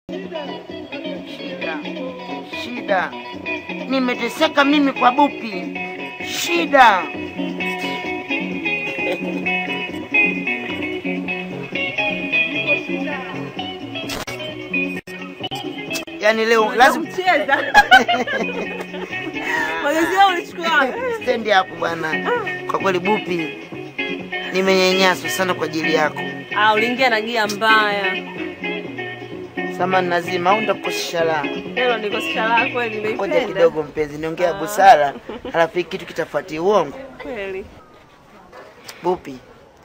Shida. Nimeteseka mimi kwa Bupi. Shida. Yaani leo lazima kucheza. Magazia ulichukua. Stand hapo bwana. Kwa kweli Bupi nimenyanyaswa sana kwa ajili yako. Uliingia na gia mbaya. Samahani nazima au ndakukosesha la. Leo nikosesha la kweli nimeipenda. Ngoja kidogo mpenzi niongea busara, halafu kitu kitafuatia uongo. Kweli. Bupi.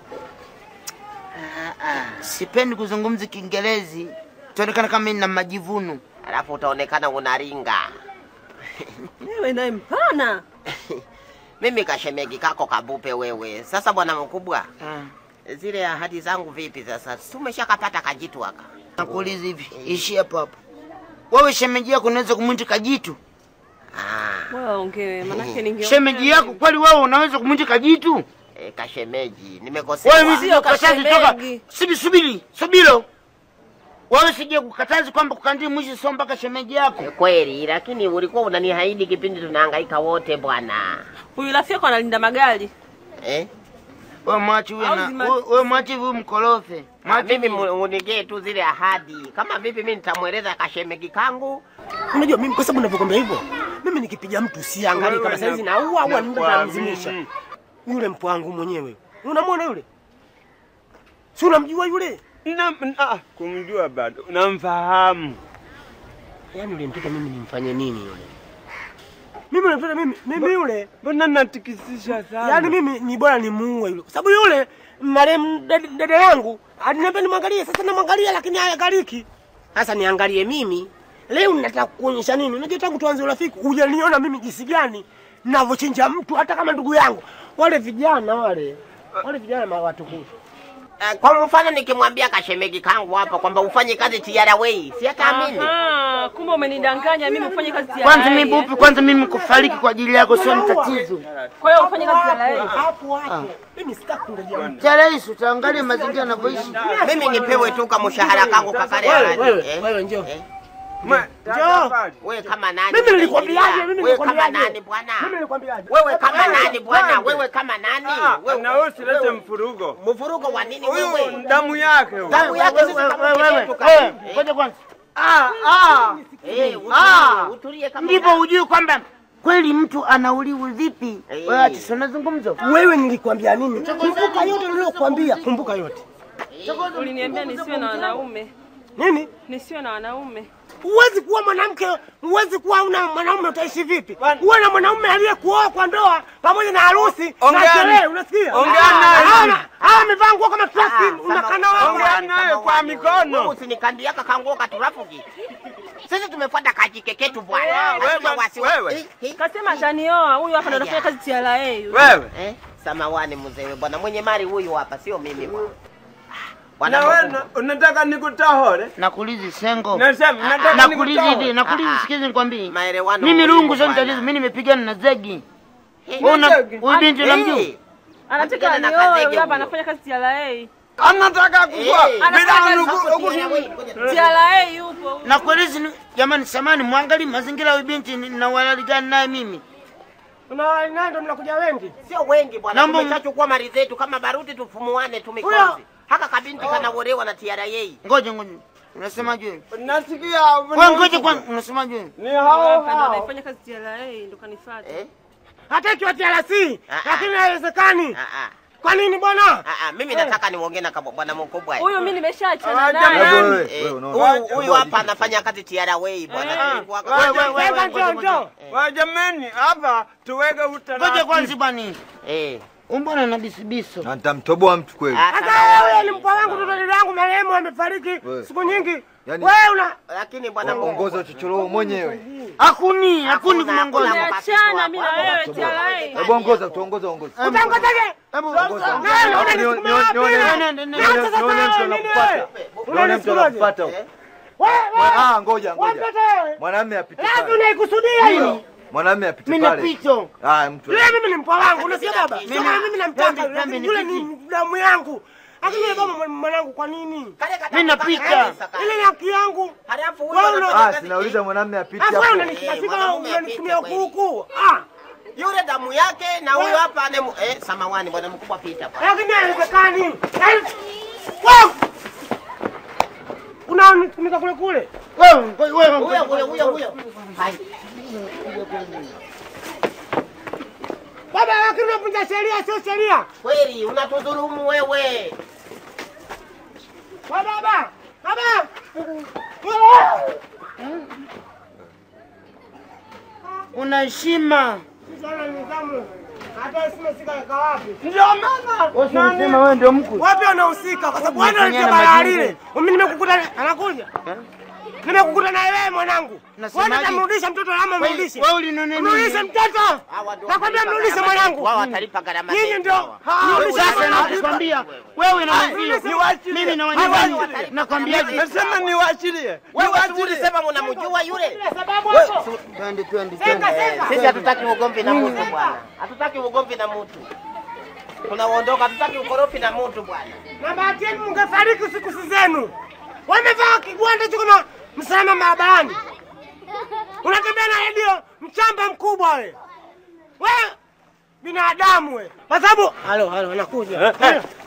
Sipendi kuzungumza Kiingereza. Tuonekana kama nina majivuno. Alafu utaonekana unaringa. Wewe naye mpana. Mimi kashemegi kako kabupe wewe. Sasa bwana mkubwa. Zile ahadi zangu vipi sasa? Tumeshakapata kajitu haka. Nakuuliza hivi, ishi hapo hapo. Wewe shemeji yako unaweza kumwita kajitu? Wewe ongewe, manake ningeona. Shemeji yako kweli wewe unaweza kumwita kajitu? Kashemeji, nimekosea. Wewe sio kashemeji. Subiri. Wewe sije kukataza kwamba kukandii mwisho sio mpaka shemeji yako. Kweli, lakini ulikuwa unanihaidi kipindi tunahangaika wote bwana. Huyu rafiki yako analinda magari. Wewe mwachi wewe mwachi huyu mkorofe. Mimi unigee tu zile ahadi. Kama vipi mimi nitamweleza kashemegi kangu? Unajua mimi kwa sababu ninavyokuambia hivyo, mimi nikipiga mtu siangalie kama saizi na au namzimisha. Yule mpo wangu mwenyewe. Unamwona yule? Si unamjua yule? Kumjua bado. Unamfahamu. Yaani yule mtoto mimi nimfanye nini yule? Mimi unapenda mimi yule. Mbona natikisisha sana? Yaani mimi ni bora nimuue yule. Kwa sababu yule marehemu dada yangu aliniambia nimwangalie, sasa namwangalia lakini hayagariki. Sasa niangalie mimi. Leo ninataka kuonyesha nini? Unajua tangu tuanze urafiki hujaniona mimi jinsi gani ninavyochinja mtu hata kama ndugu yangu. Wale vijana watukufu. Kwa mfano nikimwambia kashemegi kangu hapa kwamba ufanye kazi TRA, si ataamini. Kumbe umenidanganya mimi ufanye kazi TRA. Kwanza mimi Bupi, kwanza mimi kufariki kwa ajili yako sio tatizo. Kwa hiyo ufanye kazi TRA. Hapo hapo. Mimi sitaki kungojea mtu. TRA utaangalia mazingira yanavyoishi. Mimi nipewe tu kama mshahara kangu kakale. Wewe njoo. Wewe kama nani? Mimi nilikwambiaje? Wewe kama nani bwana? Mimi nilikwambiaje? Wewe kama nani bwana? Wewe kama nani? Wewe na usilete mfurugo. Mfurugo wa nini wewe? Damu yake wewe. Damu yake sisi kama wewe. Ngoja kwanza. Utulie kama. Ndipo ujue kwamba kweli mtu anauliwa vipi? Wewe ati sio nazungumzo. Wewe nilikwambia nini? Kumbuka yote niliyokuambia, kumbuka yote. Uliniambia nisiwe na wanaume. Nini? Nisiwe na wanaume. Huwezi kuwa mwanamke, huwezi kuwa una mwanaume utaishi vipi? Uwe na mwanaume aliyekuoa kwa ndoa pamoja na harusi na sherehe, unasikia? Ongea naye. Amevaa nguo kama plastiki, unakana wewe. Ongea naye kwa mikono. Wewe usinikandiaka kanguo katurafuki. Sisi tumefuata kajikeketu bwana. Wewe. Kasema atanioa, huyu hapa ndo anafanya kazi TRA. Wewe. Samawani mzee bwana, mwenye mali huyu hapa sio mimi bwana. Na wewe unataka nikutahore? Nakuuliza Sengo. Nakuuliza hivi, nakuuliza sikiza nikwambie. Maelewano. Mimi rungu sio mtatizo, mimi nimepigana na Zegi. Wewe binti unamjua? Anataka nioe, huyu hapa anafanya kazi TRA. Anataka kukua. TRA yupo. Nakuuliza jamani, samani muangalie mazingira ya binti na walali gani naye mimi. Una ndo mnakuja wengi? Sio wengi bwana. Tumeshachukua mali zetu kama baruti tufumuane tumikozi. Haka kabinti kanaolewa na TRA. Ngoja. Unasemaje? Nasikia. Ngoja kwanza unasemaje? Ni hao Ndo anafanya kazi TRA ndo kanifuata. Hata ikiwa TRC, lakini haiwezekani. Kwa nini bwana? Mimi nataka niongee na bwana mkubwa. Huyu mimi nimeshaachana naye. Huyu hapa anafanya kazi TRA bwana. Wewe jamani, hapa tuweke utaratibu. Ngoja kwanza bwana. Mbona na bisibiso? Na nitamtoboa mtu kweli. Hata wewe ni mkwa wangu, mtoto wangu marehemu amefariki siku nyingi. Wewe una lakini bwana ongoza chochoro mwenyewe. Hakuni kumongoza. Achana mimi na wewe TRA. Hebu ongoza. Utangozaje? Hebu Unaona mtu anakufuata. Wewe. Ngoja. Mwanamume apite pale. Lazima unaikusudia hili. Mwanamume apite mimi pale. napito. Mtu. Mimi ni mpa wangu, unasikia baba? Mimi namtaka. Yule ni damu yangu. Lakini kama mwanangu kwa nini? Mimi napika. Ile ni haki yangu. Halafu wewe sinauliza mwanamume apite Afu hapo. unanishika unanitumia huku. yule damu yake na huyo hapa samawani bwana mkubwa pita hapa. Lakini haiwezekani. Wewe unatumika kule. Huyo. Hai. Baba lakini unavunja sheria sio sheria. Kweli unatudhulumu wewe. Baba. Una heshima. Sana nidhamu. Hata heshima sika wapi? Ndio maana. Unasema wewe ndio mkuu. Wapi wanahusika? Kwa sababu wewe ndio bala lile. Mimi nimekukuta anakuja. Nimekukuta na wewe mwanangu. Wewe utamrudisha mtoto ama mrudishe? Wewe ulinoneni? Mrudishe mtoto. Nakwambia mrudishe mwanangu. Wao watalipa gharama. Nyinyi ndio. Sasa nakwambia wewe na mwenzio. Mimi na wanyumbani. Nakwambia Nasema niwaachilie. Wewe ulisema unamjua yule? Sababu hapo. Twende. Sisi hatutaki ugomvi na mtu bwana. Hatutaki ugomvi na mtu. Tunaondoka, hatutaki ukorofi na mtu bwana. Na bahati yenu mngefariki siku zenu. Wamevaa kigwanda tu kama msalama barabarani. Unatembea na redio mchamba mkubwa wewe. Wewe binadamu wewe. Kwa sababu halo anakuja.